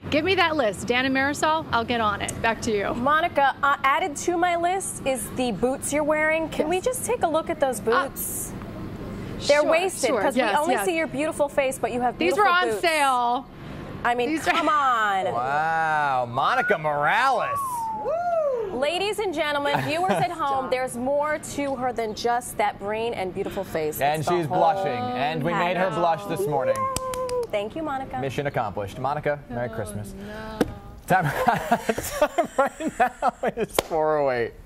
Give me that list. Dan and Marisol, I'll get on it. Back to you. Monica, added to my list is the boots you're wearing. Can we just take a look at those boots? They're waisted because we only see your beautiful face, but you have beautiful boots. These were on sale. I mean, come on. Wow, Monica Morales. Woo! Ladies and gentlemen, viewers at home, there's more to her than just that brain and beautiful face. And she's blushing, and we made her blush this morning. Thank you, Monica. Mission accomplished. Monica, Merry Christmas. Time right now is 4:08.